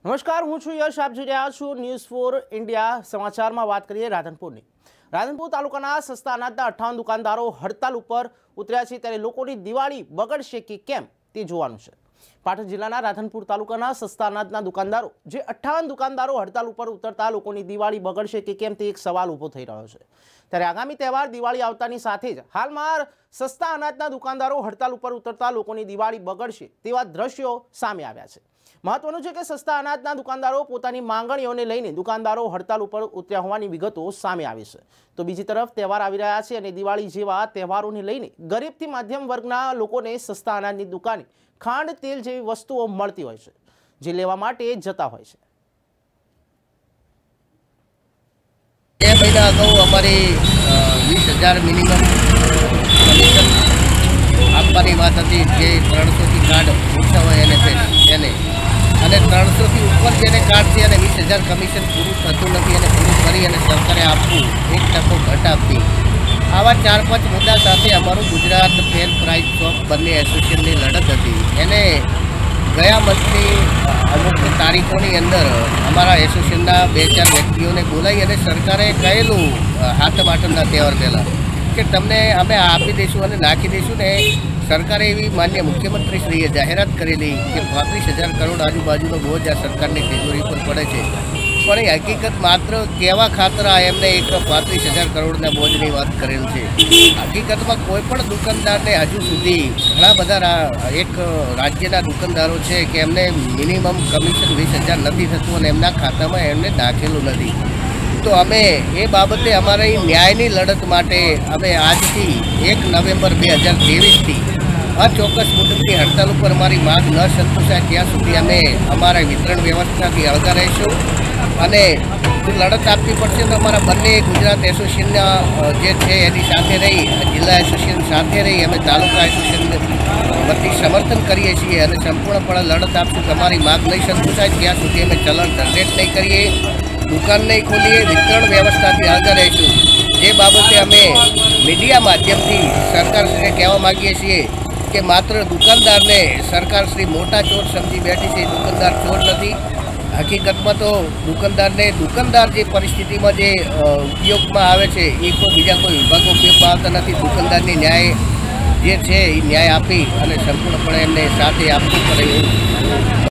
નમસ્કાર, હું છું યશ. આપ જોઈ રહ્યા છો ન્યૂઝ ફોર ઇન્ડિયા. સમાચારમાં વાત કરીએ રાધનપુરની. રાધનપુર તાલુકાના સસ્તા અનાજના 58 દુકાનદારો હડતાલ ઉપર ઉતર્યા છે, ત્યારે લોકોની દિવાળી બગડશે કે કેમ તે જોવાનું છે. પાટણ જિલ્લાના રાધનપુર તાલુકાના સસ્તા અનાજના દુકાનદારો જે 58 દુકાનદારો હડતાલ ઉપર ઉતરતા લોકોની દિવાળી બગડશે કે કેમ તે એક સવાલ ઊભો થઈ રહ્યો છે. ત્યારે આગામી તહેવાર દિવાળી આવતાની સાથે જ હાલમાં સસ્તા અનાજના દુકાનદારો હડતાલ ઉપર ઉતરતા લોકોની દિવાળી બગડશે તેવા દ્રશ્યો સામે આવ્યા છે. મહત્વનું છે કે સસ્તા અનાજના દુકાનદારો પોતાની માંગણીઓને લઈને દુકાનદારો હડતાલ ઉપર ઉતર્યા હોવાની વિગતો સામે આવી છે. તો બીજી તરફ તહેવાર આવી રહ્યા છે અને દિવાળી જેવા તહેવારોને લઈને ગરીબથી મધ્યમ વર્ગના લોકોને સસ્તા અનાજની દુકાને ખાંડ, તેલ જેવી વસ્તુઓ મળતી હોય છે, જે લેવા માટે જતા હોય છે. બે મહિના અગાઉ અમારી 20,000 મિનિમમ કમિશન આપવાની વાત હતી, જે 300થી કાર્ડ ઓછા હોય એને અને 300થી ઉપર જેને કાર્ડ છે અને 20,000 કમિશન પૂરું થતું નથી અને પૂરું કરી અને સરકારે આપવું 1% ઘટ આપવી. આવા 4-5 મુદ્દા સાથે અમારું ગુજરાત ફેર પ્રાઇસ શોપ બંને એસોસિએશનની લડત હતી. એને ગયા મંથની અમુક તારીખોની અંદર અમારા એસોસિએશનના 2-4 વ્યક્તિઓને બોલાવી અને સરકારે કહેલું હાથમ આઠમના તહેવાર પહેલાં કે તમને અમે આપી દઈશું અને નાખી દઈશું ને. સરકારે એવી માન્ય મુખ્યમંત્રીશ્રીએ જાહેરાત કરેલી કે 35,000 કરોડ આજુબાજુનો બોજ આ સરકારની તિજોરી પર પડે છે, પણ એ હકીકત માત્ર કહેવા ખાતર એમને એક 35,000 કરોડના બોજની વાત કરેલ છે. હકીકતમાં કોઈ પણ દુકાનદારને હજુ સુધી ઘણા બધા એક રાજ્યના દુકાનદારો છે કે એમને મિનિમમ કમિશન 20,000 નથી થતું અને એમના ખાતામાં એમને નાખેલું નથી. તો અમે એ બાબતે અમારી ન્યાયની લડત માટે અમે આજથી 1 નવેમ્બર 2023થી અચોક્કસ મુદતની હડતાલ ઉપર અમારી માંગ ન સંતોષાય ત્યાં સુધી અમે અમારા વિતરણ વ્યવસ્થાથી અળગા રહીશું અને લડત આપવી પડશે તો અમારા બંને ગુજરાત એસોસિએશનના જે છે એની સાથે રહી, જિલ્લા એસોસિએશન સાથે રહી અમે તાલુકા એસોસિએશન વતી સમર્થન કરીએ છીએ અને સંપૂર્ણપણે લડત આપશું. તમારી માંગ નહીં સંતોષાય ત્યાં સુધી અમે ચલણ જનરેટ નહીં કરીએ, દુકાન નહીં ખોલીએ, વિતરણ વ્યવસ્થાથી આગળ રહીશું. જે બાબતે અમે મીડિયા માધ્યમથી સરકારશ્રીને કહેવા માગીએ છીએ કે માત્ર દુકાનદારને સરકારશ્રી મોટા ચોર સમજી બેઠી છે, દુકાનદાર ચોર નથી. હકીકતમાં તો દુકાનદાર જે પરિસ્થિતિમાં જે ઉપયોગમાં આવે છે એ કોઈ બીજા કોઈ વિભાગો ઉપયોગમાં આવતા નથી. દુકાનદારની ન્યાય જે છે એ ન્યાય આપી અને સંપૂર્ણપણે એમને સાથે આપવું પડે.